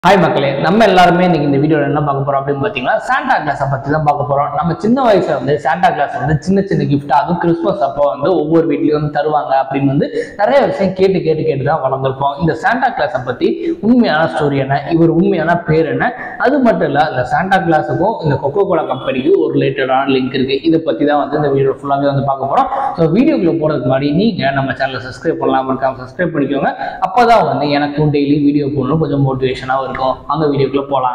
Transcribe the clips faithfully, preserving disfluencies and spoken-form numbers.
Hi மக்களே, நம்ம எல்லாருமே இன்னைக்கு இந்த வீடியோல என்ன பார்க்க போறோம் அப்படின்னு பாத்தீங்கன்னா சாண்டா கிளாஸை பத்தி தான் பார்க்க போறோம். நம்ம சின்ன வயசுல வந்து சாண்டா கிளாஸ் வந்து சின்ன சின்ன கிஃப்ட் அதுவும் கிறிஸ்மஸ் அப்போ வந்து ஒவ்வொரு வீட்லயும் வந்து தருவாங்க அப்படின்னு வந்து நிறைய விஷயம் கேட்டு கேட்டு கேட்டு தான் வளர்ந்துருப்போம். இந்த சாண்டா கிளாஸை பத்தி உண்மையான ஸ்டோரி என்ன, இவர் உண்மையான பேர் என்ன, அது மட்டும் இல்ல இந்த சாண்டா கிளாஸுக்கும் இந்த கொக்கோ கோலா கம்பெனிக்கும் ஒரு ரிலேட்டடான லிங்க் இருக்கு. இதை பத்தி தான் வந்து இந்த வீடியோ ஃபுல்லாவே வந்து பார்க்க போறோம். ஸோ வீடியோக்குள்ள போறதுக்கு முன்னாடி நீங்க நம்ம சேனலை சப்ஸ்கிரைப் பண்ணலாம் இருக்காம சப்ஸ்கிரைப் பண்ணிக்கோங்க. அப்பதான் வந்து எனக்கும் டெய்லி வீடியோ போடணும் கொஞ்சம் மோட்டிவேஷனாக இருக்கும். அங்க வீடியோக்குள்ள போலாம்.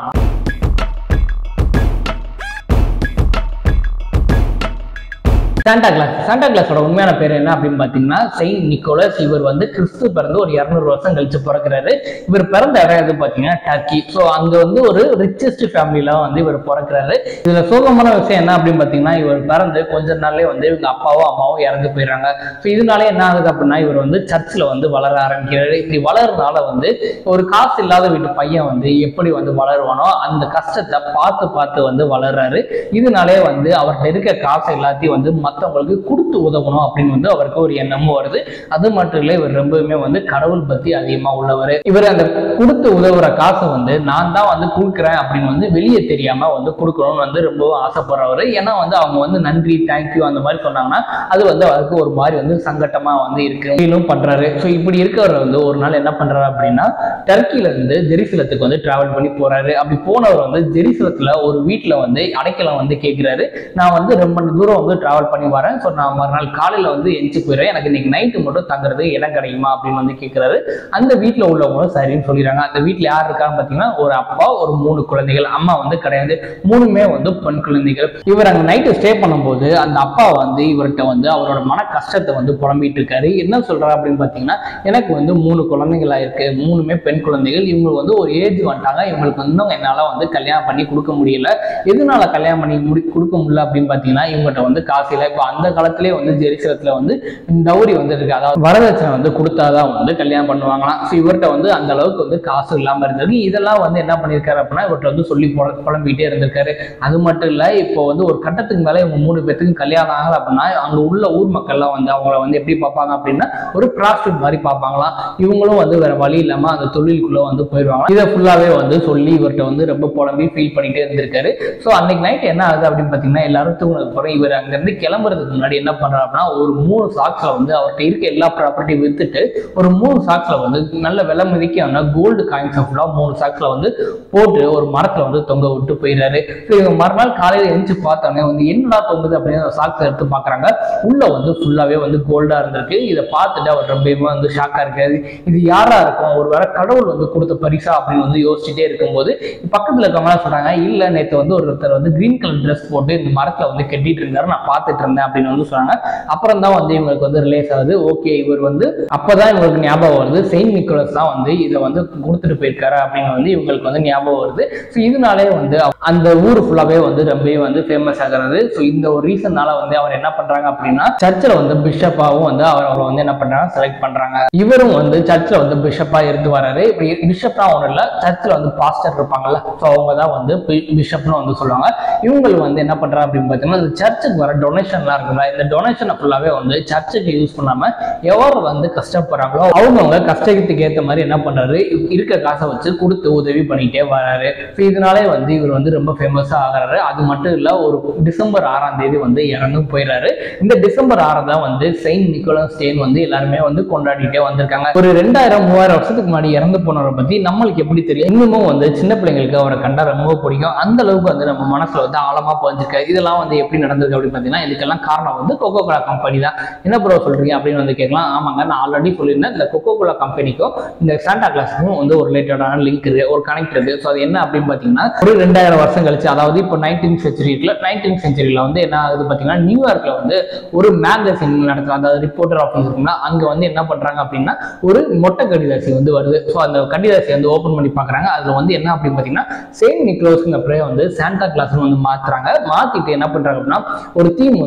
சாண்டா கிளாஸ் சாண்டா கிளாஸோட உண்மையான பேர் என்ன அப்படின்னு பாத்தீங்கன்னா செயின்ட் நிக்கோலஸ். இவர் வந்து கிறிஸ்து பிறந்து ஒரு இருநூறு வருஷம் கழிச்சு பிறக்கிறாரு. இவர் பிறந்த இடம் எது பாத்தீங்கன்னா டர்க்கி. ஸோ அங்க வந்து ஒரு ரிச்சஸ்ட் ஃபேமிலியில வந்து இவர் பிறக்கிறாரு. இதுல சோகமான விஷயம் என்ன அப்படின்னு பாத்தீங்கன்னா இவர் பிறந்து கொஞ்ச நாள்லயே வந்து இவங்க அப்பாவும் அம்மாவும் இறந்து போயிடுறாங்க. ஸோ இதனாலே என்ன ஆகுது அப்படின்னா இவர் வந்து சர்ச்சில் வந்து வளர ஆரம்பிக்கிறாரு. இப்படி வளர்றதுனால வந்து ஒரு காசு இல்லாத வீட்டு பையன் வந்து எப்படி வந்து வளருவானோ அந்த கஷ்டத்தை பார்த்து பார்த்து வந்து வளர்றாரு. இதனாலே வந்து அவர்கிட்ட இருக்க காசு எல்லாத்தையும் வந்து மற்றவங்களுக்கு கொடுத்து உதவணும் அப்படின்னு வந்து அவருக்கு ஒரு எண்ணமும் வருது. அது மட்டும் இல்லை, இவர் ரொம்பவுமே வந்து கடவுள் பத்தி அதிகமா உள்ளவர். இவர் அந்த கொடுத்து உதவுற காசை வந்து நான் தான் வந்து கொடுக்குறேன் அப்படின்னு வந்து வெளியே தெரியாம வந்து கொடுக்கணும்னு வந்து ரொம்பவும் ஆசைப்படுறவர். ஏன்னா வந்து அவங்க வந்து நன்றி தேங்க்யூ அந்த மாதிரி சொன்னாங்கன்னா அது வந்து அவருக்கு ஒரு மாதிரி வந்து சங்கட்டமா வந்து இருக்கு இன்னும் பண்றாரு. ஸோ இப்படி இருக்கிறவர் வந்து ஒரு நாள் என்ன பண்றாரு அப்படின்னா டர்க்கில இருந்து ஜெருசலத்துக்கு வந்து டிராவல் பண்ணி போறாரு. அப்படி போனவர் வந்து ஜெருசலத்துல ஒரு வீட்டுல வந்து அடைக்கலம் வந்து கேட்கிறாரு. நான் வந்து ரொம்ப தூரம் வந்து டிராவல் பண்ணி வரேன். ஸோ நான் மறுநாள் காலையில வந்து எஞ்சி போயிடுறேன். எனக்கு இன்னைக்கு நைட்டு மட்டும் தங்குறது இடம் கிடைக்குமா அப்படின்னு வந்து கேட்கிறாரு. அந்த வீட்டுல உள்ளவங்களும் சரின்னு சொல்லிடுறாங்க. அந்த வீட்டுல யார் இருக்கான்னு பாத்தீங்கன்னா ஒரு அப்பா ஒரு மூணு குழந்தைகள். அம்மா வந்து கிடையாது, மூணுமே வந்து பெண் குழந்தைகள். இவர் அங்க நைட்டு ஸ்டே பண்ணும்போது அந்த அப்பா வந்து இவர்கிட்ட வந்து அவரோட மன கஷ்டத்தை வந்து புலம்பிட்டு இருக்காரு. என்ன சொல்றாரு அப்படின்னு பாத்தீங்கன்னா எனக்கு வந்து மூணு குழந்தைகளா இருக்கு, மூணுமே பெண் குழந்தைகள். இவங்க வந்து ஒரு ஏஜ் வந்துட்டாங்க, இவங்களுக்கு வந்து என்னால வந்து கல்யாணம் பண்ணி கொடுக்க முடியல. எதனால கல்யாணம் பண்ணி முடி கொடுக்க முடியல அப்படின்னு பாத்தீங்கன்னா இவங்ககிட்ட வந்து காசு இல்லை. இப்போ அந்த காலத்திலே வந்து ஜெருசலத்துல வந்து டவுரி வந்து இருக்கு, அதாவது வரதட்சணை வந்து கொடுத்தாதான் வந்து கல்யாணம் பண்ணுவாங்களாம். ஸோ இவர்கிட்ட வந்து அந்த அளவுக்கு வந்து காசு இல்லாம இருந்தது. இதெல்லாம் வந்து என்ன பண்ணிருக்காரு அப்படின்னா இவர்கிட்ட வந்து சொல்லி புலம்பிக்கிட்டே இருந்திருக்காரு. அது மட்டும் இல்ல, இப்போ வந்து ஒரு கட்டத்துக்கு மேல இவங்க மூணு பேத்துக்கு கல்யாணம் ஆகல அப்படின்னா அங்க உள்ள ஊர் மக்கள்லாம் வந்து அவங்கள வந்து எப்படி பார்ப்பாங்க அப்படின்னா ஒரு ப்ராஸ்டியூட் மாதிரி பார்ப்பாங்களாம். இவங்களும் வந்து வேற வழி இல்லாம அந்த தொழிலுக்குள்ள வந்து போயிடுவாங்க. இதை ஃபுல்லாவே வந்து சொல்லி இவர்கிட்ட வந்து ரொம்ப புலம்பி ஃபீல் பண்ணிட்டே இருந்திருக்காரு. ஸோ அன்னைக்கு நைட் என்ன ஆகுது அப்படின்னு பாத்தீங்கன்னா எல்லாரும் தூங்கினதுக்கு அப்புறம் இவர் அங்க இருந்து கிளம்புறதுக்கு முன்னாடி என்ன பண்றாருன்னா ஒரு மூணு சாக்ஸ்ல வந்து அவர்கிட்ட இருக்க எல்லா ப்ராப்பர்ட்டியும் வித்துட்டு ஒரு மூணு சாக்ஸ்ல வந்து நல்ல விலை மதிக்கான கோல்டு காயின்ஸ் ஃபுல்லா மூணு சாக்ஸ்ல வந்து போட்டு ஒரு மரத்துல வந்து தொங்க விட்டு போயிடுறாரு. இவங்க மறுநாள் காலையில எழுந்து பார்த்தோன்னே வந்து என்னடா தொங்குது அப்படின்னு சாக்ஸ் எடுத்து பாக்குறாங்க. உள்ள வந்து ஃபுல்லாவே வந்து கோல்டா இருந்திருக்கு. இதை பார்த்துட்டு அவர் ரொம்பவே வந்து ஷாக்கா இருக்காரு. இது யாரா இருக்கும், ஒரு வேற கடவுள் வந்து கொடுத்த பரிசா அப்படின்னு வந்து யோசிச்சுட்டே இருக்கும்போது பக்கத்துல இருக்கவங்க சொல்றாங்க இல்ல நேற்று வந்து ஒருத்தர் வந்து கிரீன் கலர் ட்ரெஸ் போட்டு இந்த மரத்துல வந்து கட்டிட்டு இருந்தாரு, நான் பார்த்துட்டு இருந்தேன் அப்படின்னு வந்து சொன்னாங்க. அப்புறம் தான் வந்து இவங்களுக்கு வந்து ரிலேஸ் ஆகுது. ஓகே, இவர் வந்து அப்பதான் இவங்களுக்கு ஞாபகம் வருது செயின்ட் நிக்கோலஸ் தான் வந்து இதை வந்து கொடுத்துட்டு போயிருக்காரு அப்படின்னு வந்து இவங்களுக்கு வந்து ஞாபகம் வருது. ஸோ இதனாலே வந்து அந்த ஊர் ஃபுல்லாவே வந்து ரொம்பவே வந்து ஃபேமஸ் ஆகிறது. ஸோ இந்த ஒரு ரீசன்னால வந்து அவர் என்ன பண்றாங்க அப்படின்னா சர்ச்சில் வந்து பிஷப்பாவும் வந்து அவர் அவரை வந்து என்ன பண்றாங்க செலக்ட் பண்றாங்க. இவரும் வந்து சர்ச்சில் வந்து பிஷப்பா இருந்து வராரு. பிஷப்னா ஒன்றும் இல்லை, சர்ச்சில் வந்து பாஸ்டர் இருப்பாங்கல்ல, ஸோ அவங்க தான் வந்து பிஷப்னு வந்து சொல்லுவாங்க. இவங்களுக்கு வந்து என்ன பண்றாங்க அப்படின்னு பார்த்தீங்கன்னா இந்த சர்ச்சுக்கு வர டொனேஷன்லாம் இருக்குல்ல, இந்த டொனேஷனை ஃபுல்லாவே வந்து சர்ச்சுக்கு யூஸ் பண்ணாம எவர் வந்து கஷ்டப்படுறாங்களோ அவங்கவுங்க கஷ்டத்துக்கு ஏற்ற மாதிரி என்ன பண்றாரு இருக்க காசை வச்சு கொடுத்து உதவி பண்ணிட்டே வராரு. ஸோ இதனாலே வந்து இவர் வந்து ரொம்ப ஃபேமஸா ஆகிறாரு. அது மட்டும் இல்ல, ஒரு டிசம்பர் ஆறாம் தேதி வந்து இறந்து போயிடுறாரு. இந்த டிசம்பர் ஆறாம் தான் வந்து செயின்ட் நிக்கோலஸ் டே வந்து எல்லாருமே வந்து கொண்டாடிட்டே வந்திருக்காங்க. ஒரு ரெண்டாயிரம் மூவாயிரம் வருஷத்துக்கு முன்னாடி இறந்து போனவரை பத்தி நம்மளுக்கு எப்படி தெரியும்? இன்னமும் வந்து சின்ன பிள்ளைங்களுக்கு அவரை கண்டா ரொம்ப பிடிக்கும். அந்த அளவுக்கு வந்து நம்ம மனசுல வந்து ஆழமா பதிஞ்சிருக்கு. இதெல்லாம் வந்து எப்படி நடந்திருக்கு அப்படின்னு பாத்தீங்கன்னா இதுக்கெல்லாம் காரணம் வந்து கொக்கோ கோலா கம்பெனி தான். என்ன ப்ரோ சொல்றீங்க அப்படின்னு வந்து கேட்கலாம். ஆமாங்க, நான் ஆல்ரெடி சொல்லியிருந்தேன் இந்த கொக்கோ கோலா கம்பெனிக்கும் இந்த சாண்டா கிளாஸுக்கும் வந்து ஒரு ரிலேட்டடான லிங்க் இருக்கு, ஒரு கனெக்ட் இருக்கு. ஸோ அது என்ன அப்படின்னு பாத்தீங்கன்னா ஒரு ரெண்டாயிரம் வருஷம் கழிச்சு, அதாவது இப்போ நைன்டீன் சென்ச்சுரி இருக்குல்ல, நைன்டீன் சென்ச்சுரியில வந்து என்ன ஆகுது பாத்தீங்கன்னா நியூயார்க்ல வந்து ஒரு மேகசின் நடத்துறாங்க, அதாவது ரிப்போர்ட்டர் ஆஃபீஸ் இருக்குன்னா அங்க வந்து என்ன பண்றாங்க அப்படின்னா ஒரு மொட்டை கடிதாசி வந்து வருது. ஸோ அந்த கடிதாசி வந்து ஓபன் பண்ணி பாக்குறாங்க. அதுல வந்து என்ன அப்படின்னு பாத்தீங்கன்னா செயின்ட் நிக்கோலஸ்ங்கிற பேரை வந்து சாண்டா கிளாஸ் வந்து மாத்துறாங்க. மாத்திட்டு என்ன பண்றாங்க அப்படின்னா ஒரு தீம் வந்து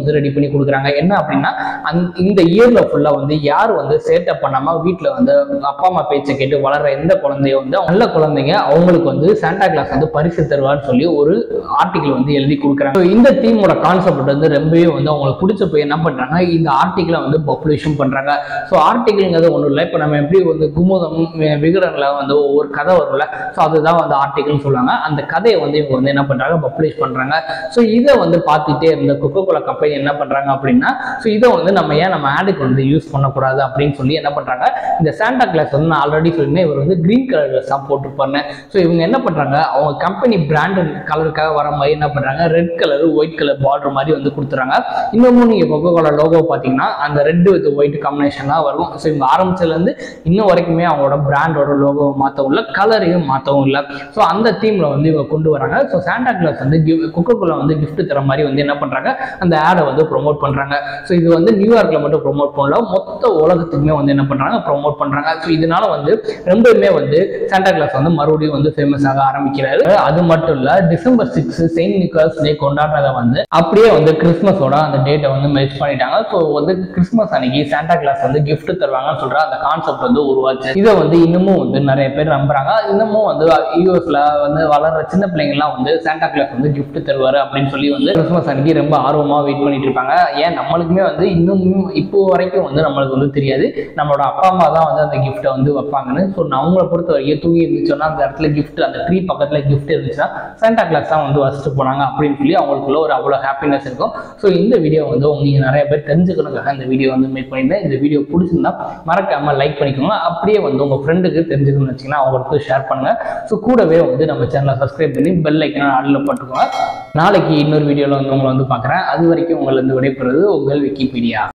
வந்து ரெடி பண்ணி கொடுக்குறாங்க. என்ன அப்படின்னா அந் இந்த இயர்ல ஃபுல்லா வந்து யார் வந்து சேட்டை பண்ணாம வீட்டில் வந்து அப்பா அம்மா பேச்சை கேட்டு வளர்ற எந்த குழந்தையோ வந்து நல்ல குழந்தைங்க அவங்களுக்கு வந்து சாண்டா கிளாஸ் வந்து பரிசு தருவார்னு சொல்லி ஒரு ஆர்டிகிள் வந்து எழுதி கொடுக்குறாங்க. இந்த தீமோட கான்செப்ட் வந்து ரொம்பவே வந்து அவங்களுக்கு பிடிச்ச போய் என்ன பண்றாங்க, இந்த ஆர்டிகிளை வந்து பப்ளிஷும் பண்றாங்க. ஸோ ஆர்டிகிள்ங்கிறது ஒன்றும் இல்லை, இப்போ நம்ம எப்படி வந்து குமுதம் விகடன்ல வந்து ஒவ்வொரு கதை வரும்ல, ஸோ அதுதான் வந்து ஆர்டிகிள்னு சொல்லுவாங்க. அந்த கதையை வந்து இவங்க வந்து என்ன பண்றாங்க, பப்ளிஷ் பண்றாங்க. ஸோ இதை வந்து பார்த்துட்டே இருந்த கொக்கோ கோலா கம்பெனி என்ன பண்றாங்க அப்படின்னா, ஸோ இதை வந்து நம்ம ஏன் நம்ம ஆடுக்கு வந்து யூஸ் பண்ணக்கூடாது அப்படின்னு சொல்லி என்ன பண்றாங்க, இந்த சாண்டா கிளாஸ் வந்து நான் ஆல்ரெடி சொல்லியிருந்தேன் இவர் வந்து கிரீன் கலர் ட்ரெஸ் தான் போட்டிருப்பாரு. ஸோ இவங்க என்ன பண்றாங்க, அவங்க கம்பெனி பிராண்ட் கலருக்காக வர மாதிரி என்ன பண்றாங்க, red colour white colour border மாதிரி வந்து கொடுத்துறாங்க. இன்னமும் நீங்க கொக்கோ கோலா லோகோ பார்த்தீங்கன்னா அந்த ரெட் வித் ஒயிட் காம்பினேஷன் தான் வரும். ஸோ இவங்க ஆரம்பிச்சதுல இருந்து இன்னும் வரைக்குமே அவங்களோட பிராண்டோட லோகோவை மாற்றவும் இல்லை, கலரையும் மாற்றவும் இல்லை. ஸோ அந்த தீம்ல வந்து இவங்க கொண்டு வராங்க. ஸோ சாண்டா கிளாஸ் வந்து கொக்கோ கோலா வந்து கிஃப்ட் தர மாதிரி வந்து என்ன பண்றாங்க, அந்த ஆடை வந்து ப்ரொமோட் பண்றாங்க. ஸோ இது வந்து நியூயார்க்ல மட்டும் ப்ரொமோட் பண்ணல, மொத்த உலகத்துக்குமே வந்து என்ன பண்றாங்க, ப்ரொமோட் பண்றாங்க. ஸோ இதனால வந்து ரொம்பவுமே வந்து சாண்டா கிளாஸ் வந்து மறுபடியும் வந்து ஃபேமஸ் ஆக ஆரம்பிக்கிறாரு. அது மட்டும் இல்ல, December six Saint Nicholas Day கொண்டாடுறத வந்து அப்படியே வந்து கிறிஸ்மஸோட அந்த டேட்டை வந்து மெர்ஜ் பண்ணிட்டாங்க. ஸோ வந்து கிறிஸ்மஸ் அன்னைக்கு சாண்டா கிளாஸ் வந்து கிஃப்ட் தருவாங்கன்னு சொல்ற அந்த கான்செப்ட் வந்து உருவாச்சு. இதை வந்து இன்னமும் வந்து நிறைய பேர் நம்புறாங்க. இன்னமும் வந்து யூஎஸ்ல வந்து வளர்ற சின்ன பிள்ளைங்கலாம் வந்து சாண்டா கிளாஸ் வந்து கிஃப்ட் தருவாரு அப்படின்னு சொல்லி வந்து கிறிஸ்மஸ் அன்னைக்கு ரொம்ப ஆர்வமா வெயிட் பண்ணிட்டு இருப்பாங்க. ஏன் நம்மளுக்குமே வந்து இன்னும் இப்போ வரைக்கும் வந்து நம்மளுக்கு வந்து தெரியாது நம்மளோட அப்பா அம்மா தான் வந்து அந்த கிஃப்ட்டை வந்து வைப்பாங்கன்னு. ஸோ அவங்கள பொறுத்த வரைக்கும் தூங்கி இருந்துச்சோன்னா அந்த இடத்துல கிஃப்ட், அந்த ட்ரீ பக்கத்துல கிஃப்ட் இருந்துச்சுன்னா சாண்டா கிளாஸ் தான் வந்து வச்சுட்டு போனாங்க அப்படின்னு சொல்லி அவங்களுக்குள்ள ஒரு அவ்வளோ ஹாப்பினஸ் இருக்கும். ஸோ இந்த வீடியோ வந்து நீங்க நிறைய பேர் தெரிஞ்சுக்கணுக்காக இந்த வீடியோ வந்து மேக் பண்ணியிருந்தேன். இந்த வீடியோ பிடிச்சிருந்தா மறக்காம லைக் பண்ணிக்கோங்க. அப்படியே வந்து உங்க ஃப்ரெண்டுக்கு தெரிஞ்சுக்கணும்னு வச்சீங்கன்னா அவங்களுக்கு ஷேர் பண்ணுங்க. ஸோ கூடவே வந்து நம்ம சேனலை சப்ஸ்கிரைப் பண்ணி பெல் ஐக்கனை ஆடில் போட்டுக்கோங்க. நாளைக்கு இன்னொரு வீடியோவில் வந்து உங்களை வந்து பார்க்குறேன். அது வரைக்கும் உங்களை வந்து விடைபெறுவது உங்கள் விக்கிபீடியா.